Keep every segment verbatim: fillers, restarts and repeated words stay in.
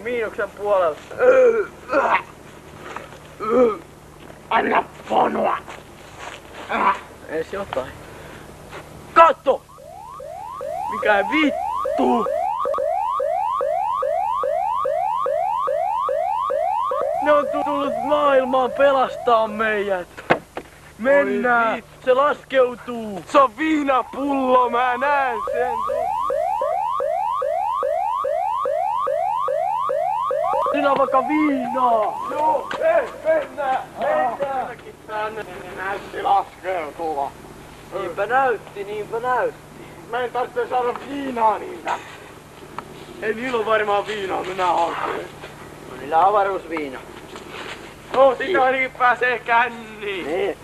miinuksen puolella. Anna ponoa! Ees jotain. Katso! Mikä vittu! Ne on tullut maailmaan pelastaa meidät! Mennään! Se laskeutuu! Se on viinapullo, mä näen sen! Siinä on vaikka viinaa! Joo, hei, mennään! Mennään! Tänne ne näytti laskeutua. Niinpä näytti, niinpä näytti. Meidän tarvitsee saada viinaa niiltä. Ei niillä on varmaan viinaa, mennään hakemaan. No niillä on avaruusviina. No, sitä ainakin pääsee känniin. Niin.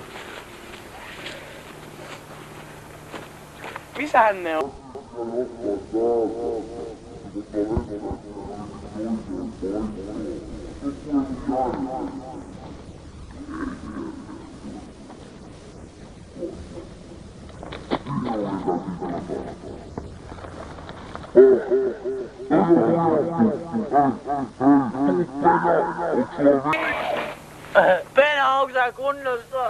Missähän ne on? Pena, onko sä kunnossa?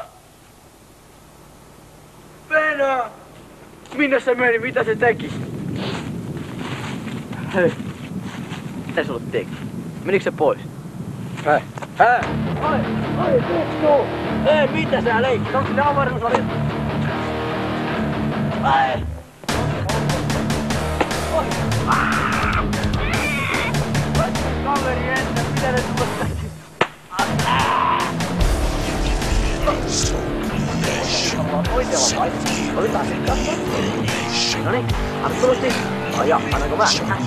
Pena! Minne se meni? Mitä se teki? Hei. Mitä se ollut teki? Menikö se pois? Hei. Hei! Ai! Ai vittu! Ei, mitä sä leikit? Onko se avaruusalus? Ai! Oi! Kaveri entä, mitä ne tulla tästä? Voitella vai? Otetaan sen katsoa. Noniin, anna tulosti. Ai ja, annanko vähän?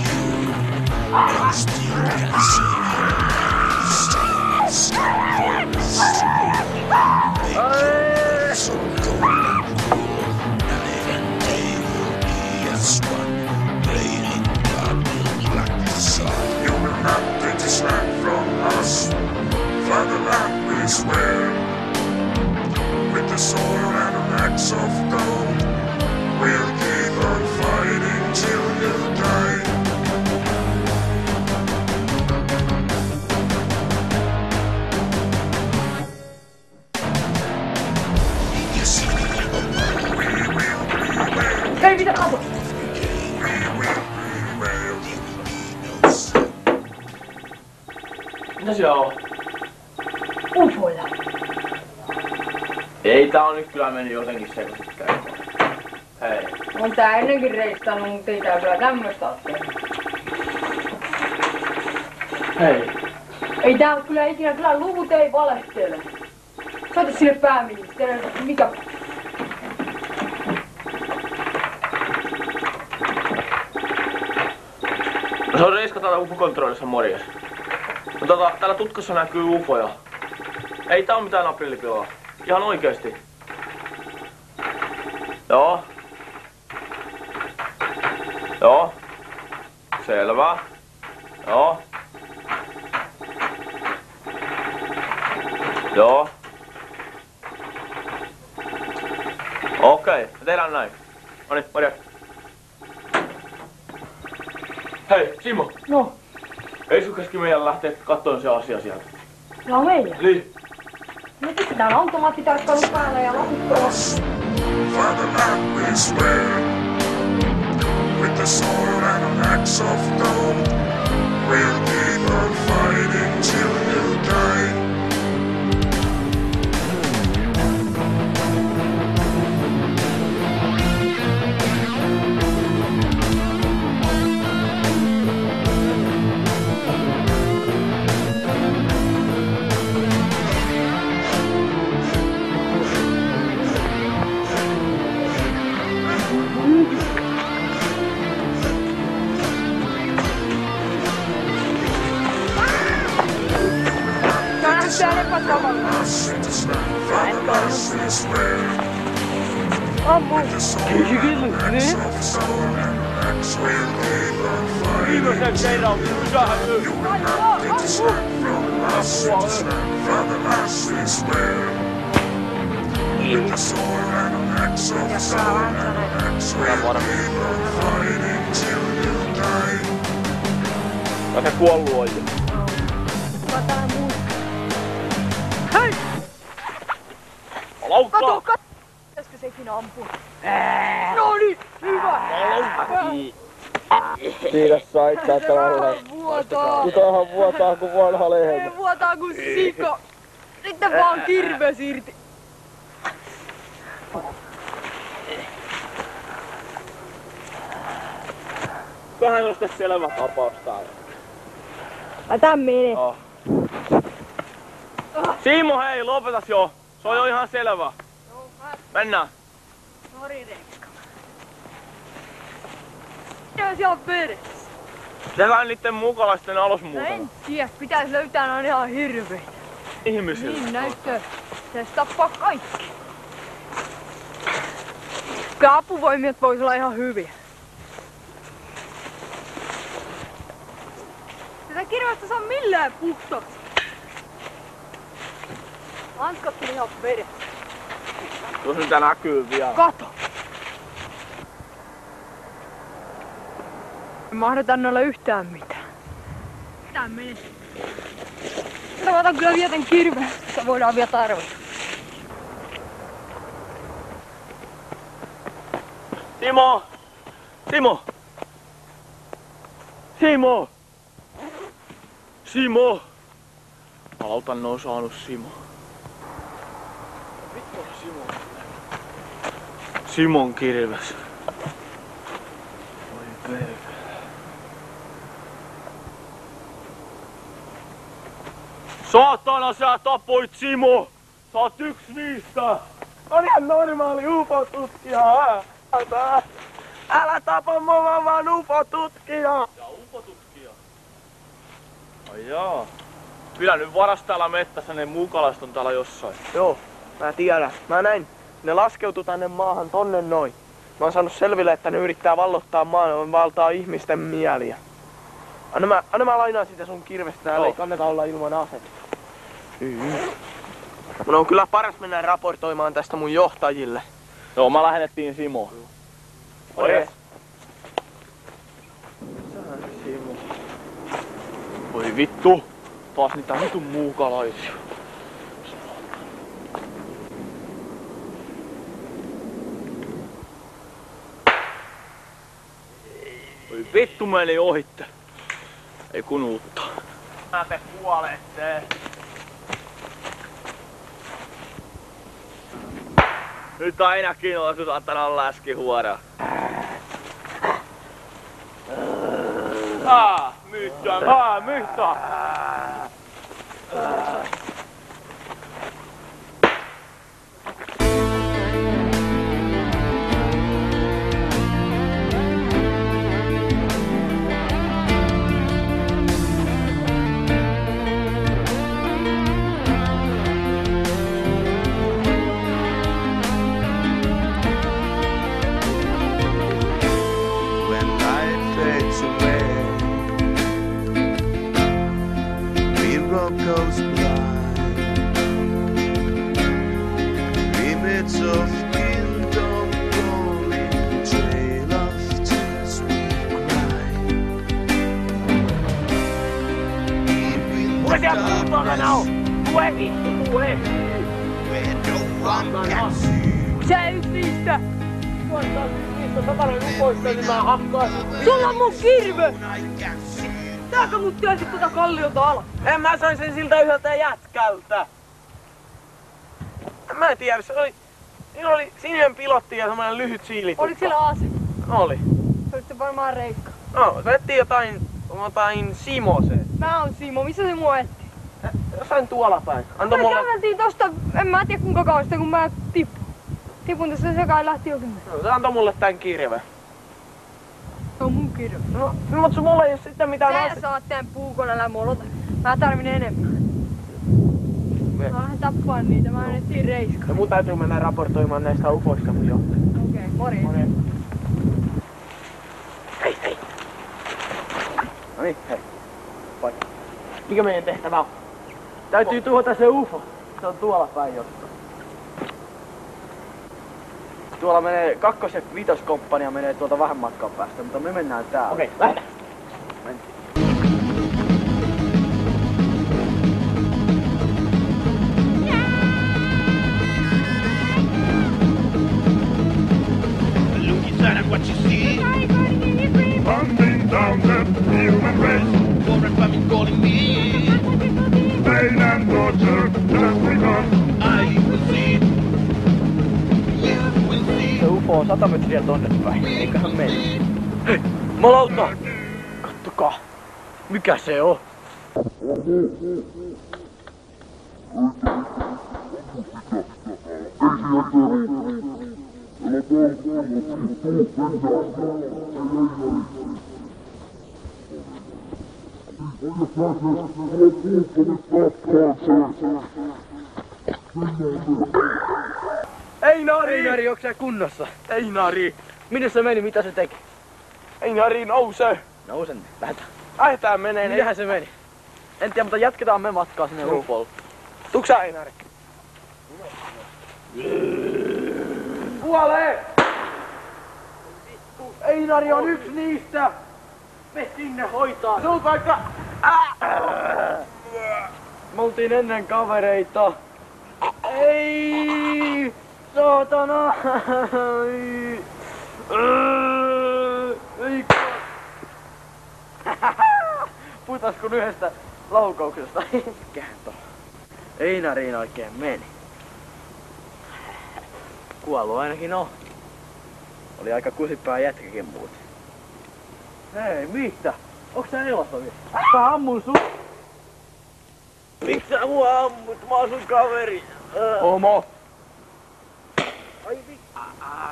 You will not get this land from us. Fatherland we swear. With the sword and an axe of gold, we'll keep on fighting till you die. We will prevail. Hei, mitä katso? We will prevail. Mitä siellä on? Ufoja. Ei, tää on nyt kyllä meni jotenkin sekaisin käymään. Hei. On tää ennenkin reistannut, mutta ei tää kyllä tämmöstä oo tehnyt. Hei. Ei tää oo kyllä ikinä, kyllä luvut ei valehtele. Soita sinne pääministerille, mikä... No se on Reiska täällä U F O-kontrollissa, morjes. No tota, täällä tutkassa näkyy ufoja. Ei tää oo mitään aprillipilaa. Ihan oikeesti. Joo. Joo. Selvä. Joo. Joo. Okei, okay, tehdään näin. Noniin, morjens. Hei, Simo. No, Ei sun käski meidän lähteä kattoon se asia sieltä. se on meidän. Niin. No pistetään automaattitarkkailu päälle ja laputtaa. Fatherland we swear. With the sword and an axe of gold, we'll keep on fighting till you die. Viimeisen kerran pysähän nyt. Ja se kuollu on jo. Mä täällä muu. Hei! Laukkaa! Kato, kato! Pitäisikö sekin ampua? No niin, hyvä! Kiitos sait täältä lähellä. Vuotaa! Kutahan vuotaa kuin vanha lehmä. Ei vuotaa kuin sika! Sitten vaan kirves irti! Vähän on sitten selvä tapaus täällä. Mä tän menen. Oh. Simo, hei, lopetas jo. Se on jo ihan selvä. Mennään. Sori, Rekka. Mitä siellä on peressä? Tehdään niitten mukalaisten No alosmuutama. en tiedä, pitäis löytää noin ihan hirveitä. Ihmisillä. Niin näyttää. Pitäis tappaa kaikki. Kyllä apuvoimiot vois olla ihan hyviä. Tätä kirvestä saa millään puhtaaksi. Hanskat on ihan vedessä. Jos niitä näkyy vielä. Kato! En mahdeta noilla yhtään mitään. Tän meni. Mä otan kyllä vielä tän kirveen, sitä voidaan vielä tarvita. Simo! Simo! Simo! Simo! Alautan on saanut Simo. Vittu on Simo. Simon kirves. Oi perkele. Saatana, sä tapoit Simo! Sä oot yks niistä! On ihan normaali U F O-tutkija! Älä, älä tapa mua, mä vaan U F O-tutkija! Ja U F O-tutkija? Ai jaa. Kyllä nyt varas täällä mettässä, ne muukalaiset on täällä jossain. Joo, mä tiedän. Mä näin. Ne laskeutu tänne maahan tonne noin. Mä oon saanut selville, että ne yrittää vallottaa maan, valtaa ihmisten mieliä. Anna mä, anna mä lainaan sitä sun kirvestä, täällä ei kannata olla ilman aset. Mun on kyllä paras mennä raportoimaan tästä mun johtajille. Joo, mä lähetettiin Simo. Oi. Simo. Voi vittu. Taas niitä vitun muukalaisia. Voi vittu meni ohitte. Ei kun uutta. Mä te kuolette. Nyt ainakin olisi saattanut läskihuora. Ah, myttä, ah, myttä. Goes blind. Limits of kingdom rolling, trail of tears we cry. Even the darkness where no one can see. Sä yks niistä! Sulla on mun kirve! Tääkö mut tiesit tota kalliota alas? En mä sain sen siltä yhdeltä jätkältä. En mä tiedä, se oli... Siinä oli sininen pilotti ja semmonen lyhyt siilituppa. Oliko siellä ase? Oli. Se oli varmaan Reikka. No, se etsi jotain... jotain Simoseen. Mä oon Simo, missä se mua etti? Jossain tuolla päin. Anto Me mulle... käveltiin tosta, en mä tiedä kuinka kauan sitä, kun mä tippun. Tipun tässä sekaan lähti jokin. No, se antoi mulle tän kirveen. Se on mun kirve. No, mut sun mulla ei oo sitten mitään Sä ase... saat tän puukoneella molota. Mä tarvin enemmän. Me... Mä lähden tappaan niitä, mä annettiin Reiska. Ja mun täytyy mennä raportoimaan näistä ufoista mun johtaja. Okei, okay, morjens. Morjens. Hei, hei. No niin, hei. Vai. Mikä meidän tehtävä on? Täytyy tuhota se ufo. Se on tuolla päin jossain. Tuolla menee kakkos- ja vitoskomppania menee tuolta vähän matkan päästä, mutta me mennään täällä. Okei, okay, lähdetään. Mentiin. on sata metriä tonne päin. Eiköhän meni. Hei, malauta! Kattokaa. Mikä se on? Einari! Einari, onks sä kunnossa? Einari! Minne se meni? Mitä se teki? Einari, nouse! Nousen, lähdetään. Lähetään menee. Mitähän se meni? En tiedä, mutta jatketaan me matkaa sinne Joo. ufolle. Tuuks sä, Einari? Kuolee! Einari on yksi niistä! Me sinne hoitaa! Sun paikka! Me oltiin ennen kavereita. Ei! Saatana! Ei! Ei! Puhutais kun yhdestä laukauksesta? Käänto. Einariin oikein meni. Kuollu ainakin on. Oli aika kusipää jätkäkin muuten. Hei, mitä? Onks sä elossa vielä? Mä ammun sun! Miks sä mua ammut? Mä oon sun kaveri! Äh. Homo! Ai vittu!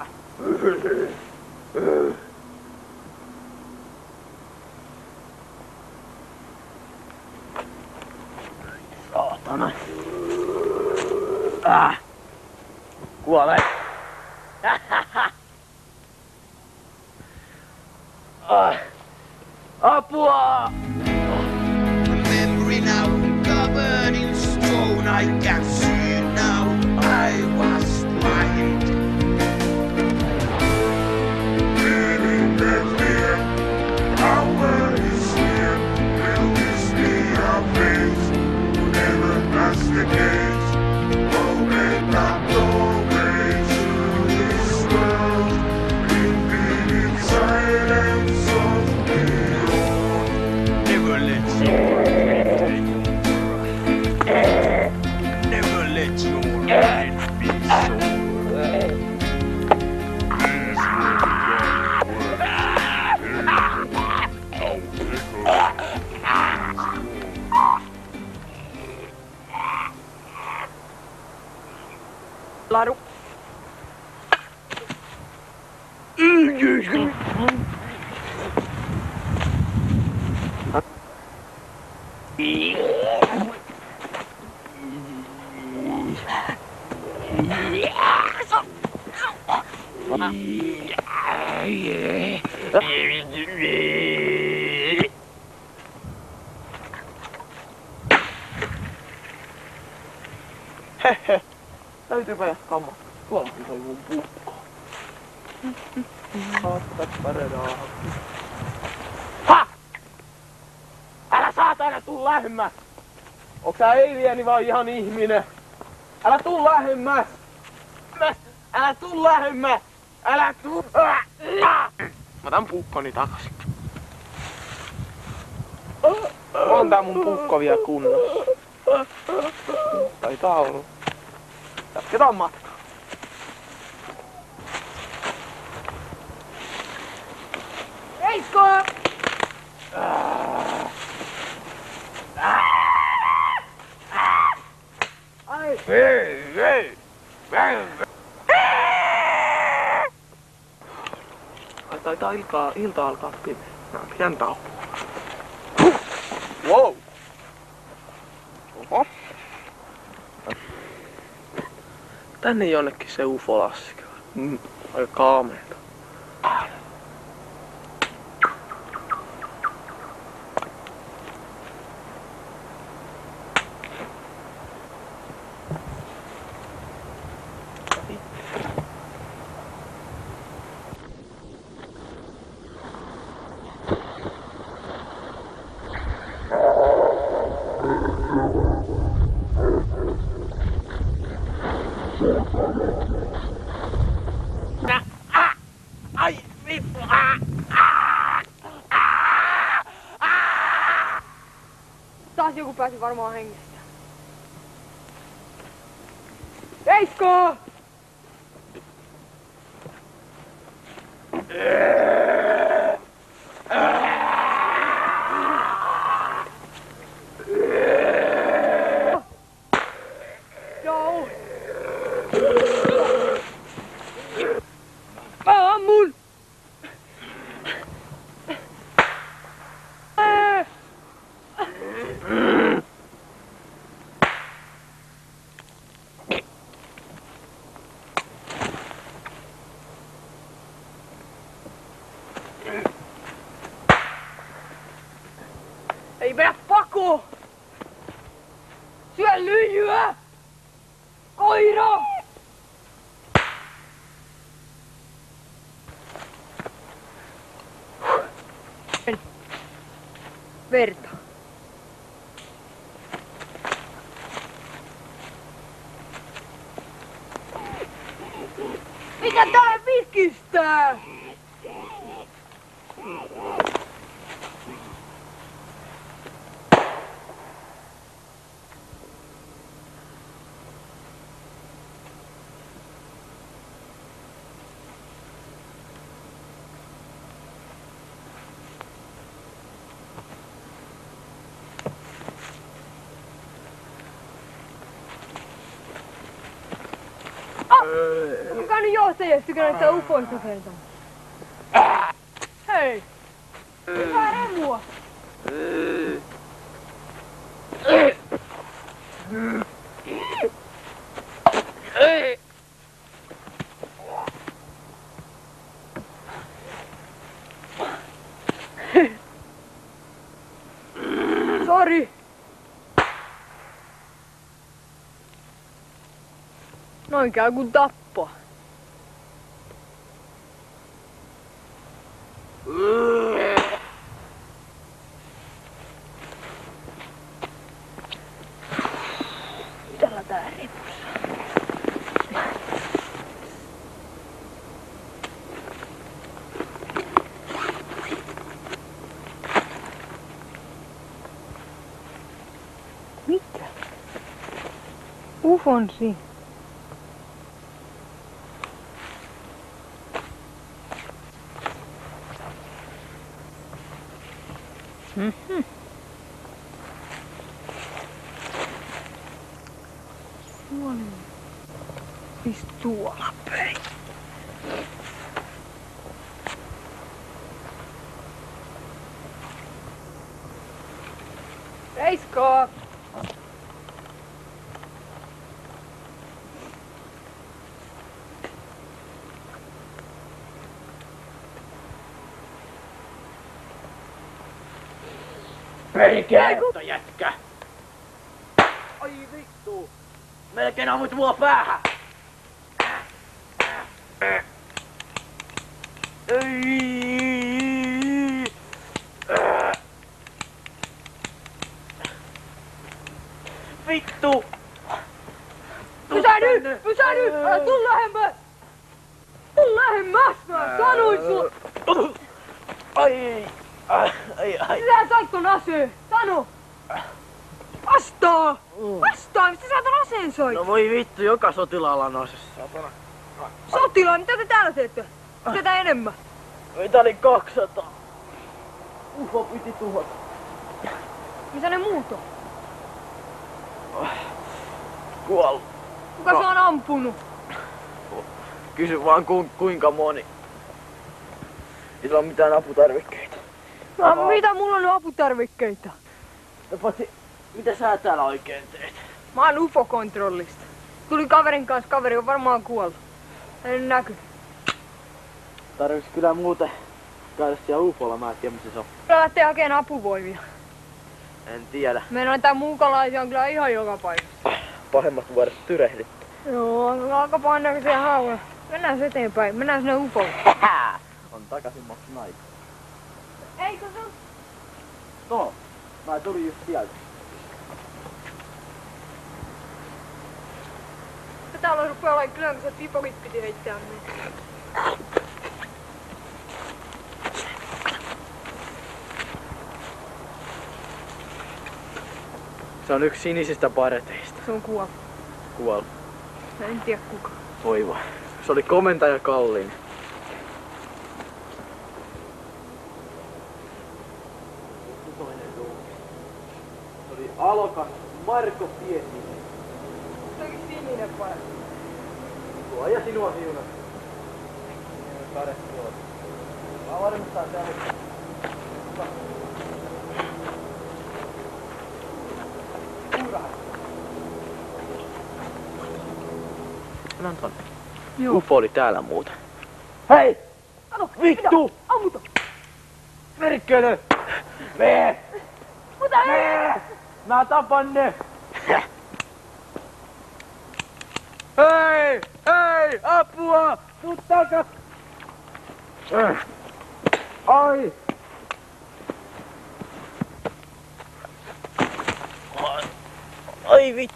Saatana! Ah! Kuole! Ah! Apua! Memory now covered in stone, I can see it now. I was blind. Feeling the clear, our world is here. Will this be our place? Whoever passed the gates, open up doorways to this world. Infinite silence of beyond. Never let Never let your life be so. Please Ladu. Hehe. Löytyypä ja kammo. Tuolla on toi mun pukko. Haattat paredaa. Ha! Älä saatana tuu lähemmäs! Onks sä alieni vai ihan ihminen? Älä tuu lähemmäs! Mä- Älä tuu lähemmäs! Älä tuu! Ah! Ah! Mä otan pukkoni takas. On tää mun pukko vielä kunnossa. Taitaa olla. Jatketaan matkaa. Eisko! Ai! Hei, hei! Ai taitaa iltaa, ilta alkaa pimeä. Mä pidän tauon. Wow! Oho. Tänne jonnekin se ufo laski. Mm, aika kaameeta. Ai vittu! Taas joku pääsi varmaan hengestä. Eisko! Joo. Mä ammun. Ei mennä pakoon! Syö lyijyä! Koira! Verta. Mitä tää virkistää? Kuka nyt johtajasta tykänä näistä ufoista kertaa? Hei! Hyvää remua! Sori! Noin käy kun tappaa. Täällä tää repussa. Mitä? Ufon siinä. Mm-hmm. Tuolla. Siis tuolla päin. Reisko! Perkele, jätkä! Ai vittu! Melkein ammut mua päähän! Ei! Vittu! Pysähdy! Pysähdy! Älä tuu lähemmäs! Tuu lähemmäs! Mä sanoin sulle! Ai! Ai, ai, ai. Sä sait ton aseen! Sano! Vastaa! Vastaa! Mistä sä ton aseen soit? No voi vittu, joka sotilaalla on ase, satana. Sotilaan, mitä te täällä teette? Tätä enemmän. Meitä oli kaksisataa. Ufo piti tuhota. Mitä ne muut on? Kuollut. Kuka No. se on ampunut? Kysy vaan ku, kuinka moni. Ei sulla ole mitään aputarvikkeita. No, mitä mulla on aputarvikkeita? No paitsi, mitä sä täällä oikein teet? Mä oon U F O-kontrollista. Tuli kaverin kanssa, kaveri on varmaan kuollut. Ei näky. Tarvis kyllä muuten käydä siellä Ufolla, mä en tiedä missä se on. Kyllä lähtee hakemaan apuvoimia. En tiedä. Meillä on tää muukalaisia on kyllä ihan joka paikassa. Pahemmat vuodet tyrehdit. Joo, aika painakisia hauja. Mennään eteenpäin, mennään sinne U F Olle. On takaisin maksun aika. Eikö se? No, mä tulin just sieltä. Täällä rupeaa olemaan kyllä, kun se pipokit piti heittää meitä. Se on yksi sinisistä pareteista. Se on kuollut. Kuollut. Mä en tiedä kuka. Voi vaan. Se oli komentaja Kalliin. Alokas, Marko Pietinen. Jotenkin sininen vai? Tuo ja sinua siunat. Kade tuo. Mä varmistan täällä. Kuurahan. Annan tonne. Joo. Ufo oli täällä muuten. Hei! Alo, Vittu! mitä? Ammuta! Merkkele! Mee! Mutta ei! Mee! Mä tapan ne! Hei! Hei! Apua! Tuu takas! Ai! Ai vittu.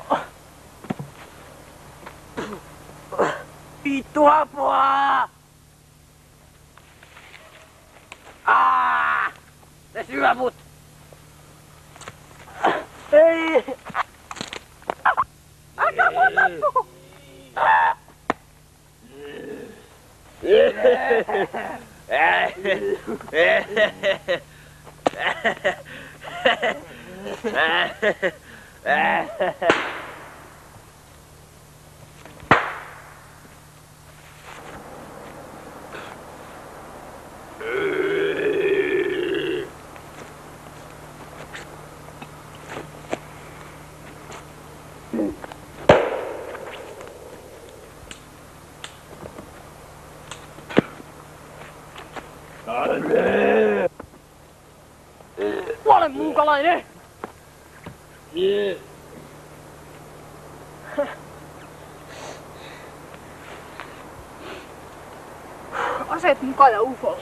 Vittu apua! Aa! Ne syö mut! Ei! Älä mua tappu! Kuole muukalainen! Aseet mukaan ja ufolle.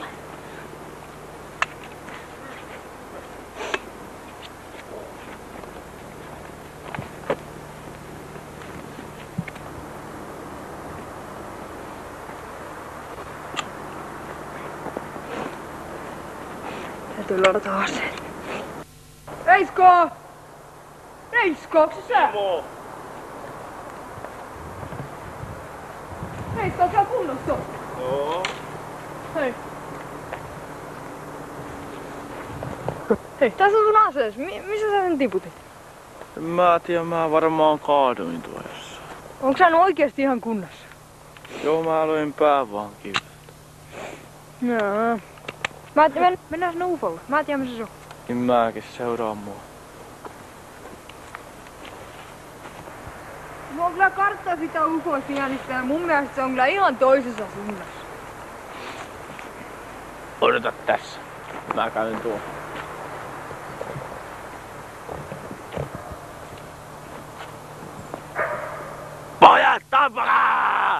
Täytyy ladata aseet. Reisko! Reisko, onks se sä? Mo! Reisko, onks sä kunnossa? Joo. Hei. Hei, tässä on sun asees. Mi- missä sä sen tiputit? En mä tiedä, mä varmaan kaaduin tuo jossain. Onks sä nyt oikeesti ihan kunnossa? Joo, mä löin pää vaan kiveltä. Joo. Mä men, mennään sinne ufolle. Mä tiedän missä se on. Niin mäkin, seuraa mua. Mulla on kyllä kartta sitä ufoista jännistä ja mun mielestä se on kyllä ihan toisessa suunnassa. Odota tässä. Mä käyn tuon. Pojat, tapakaa!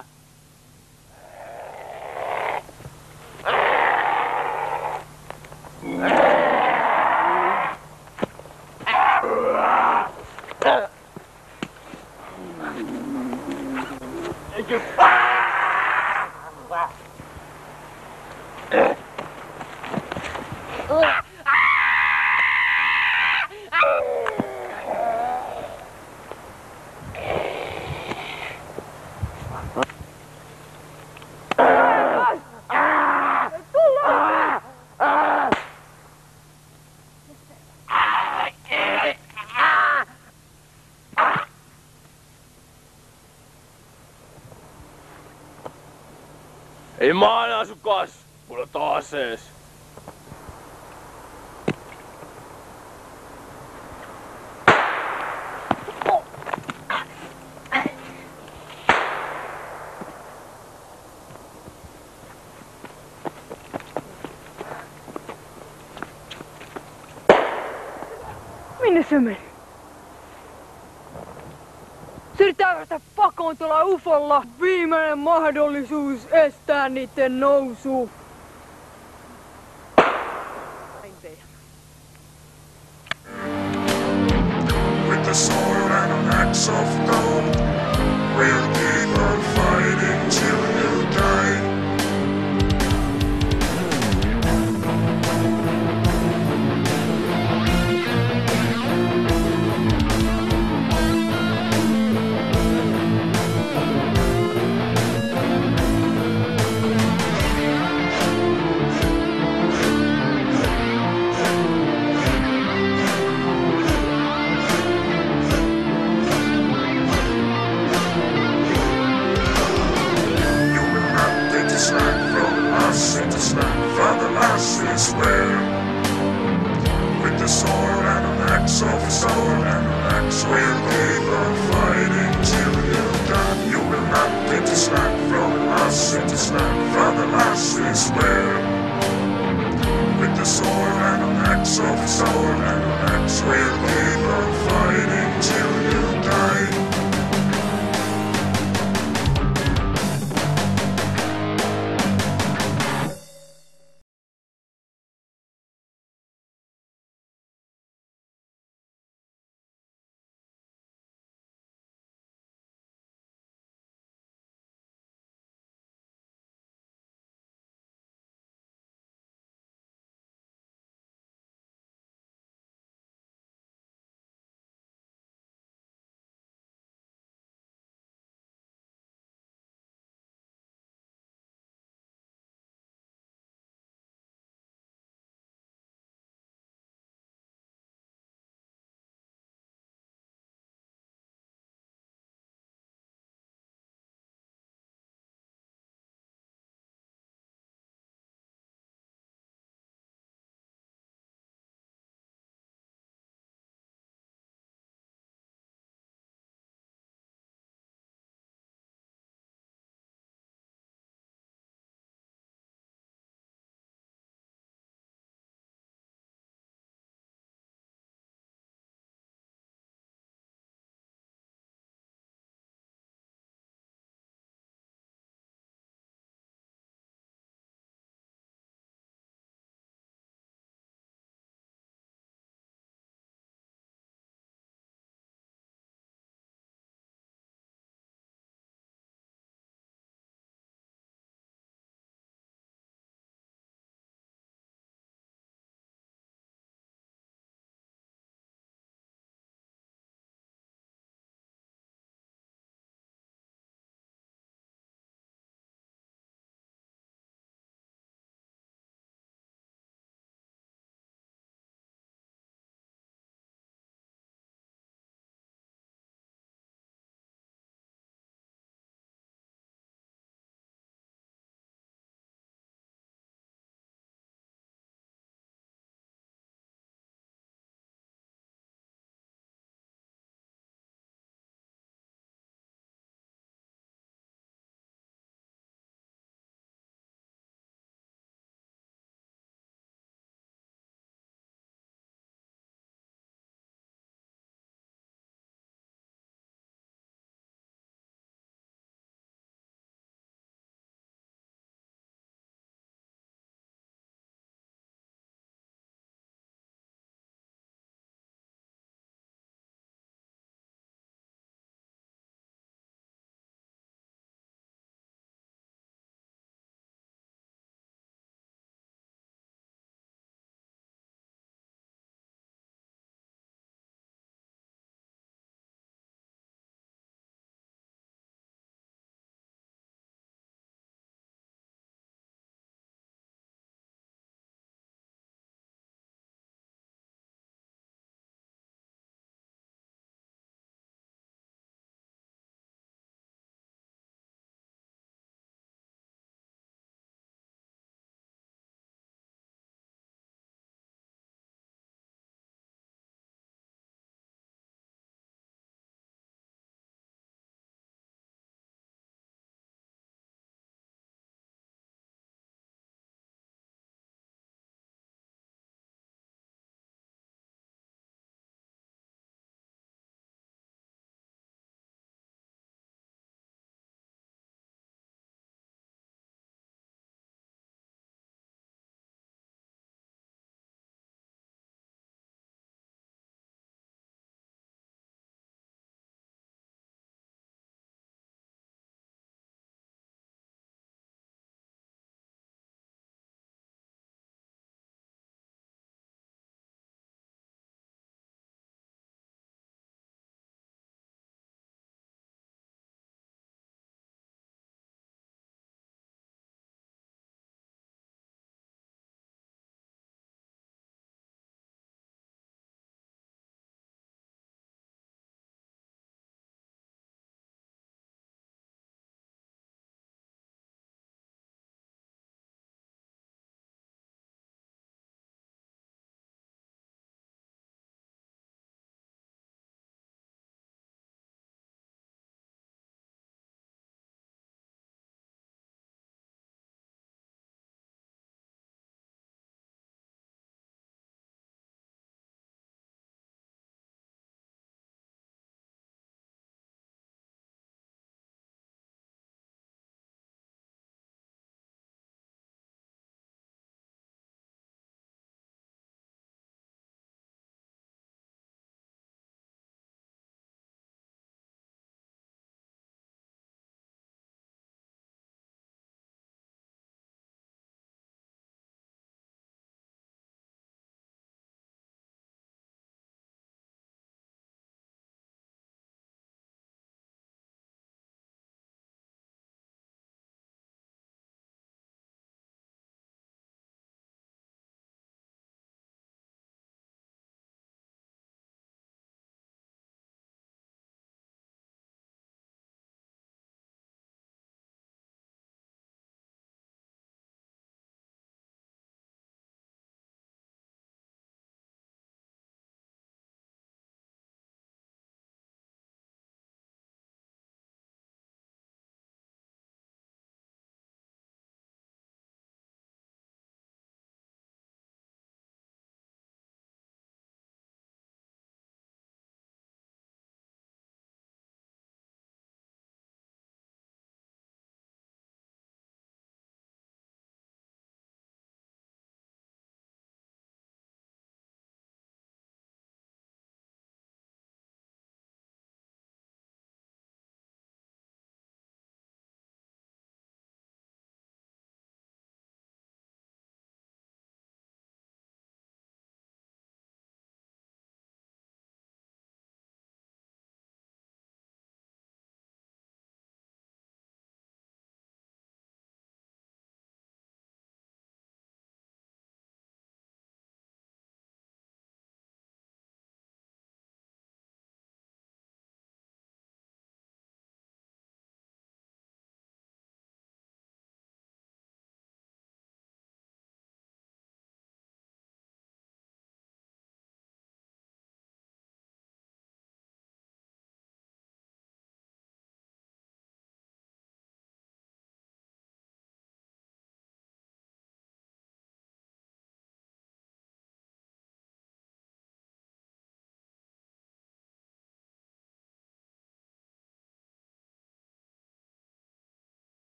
Ei maan asukas! Mulla on taas ees. Minne se meni? Se yrittää päästä pakoon tuolla ufolla. Viimeinen mahdollisuus estää niitten nousu. With the sword and an axe of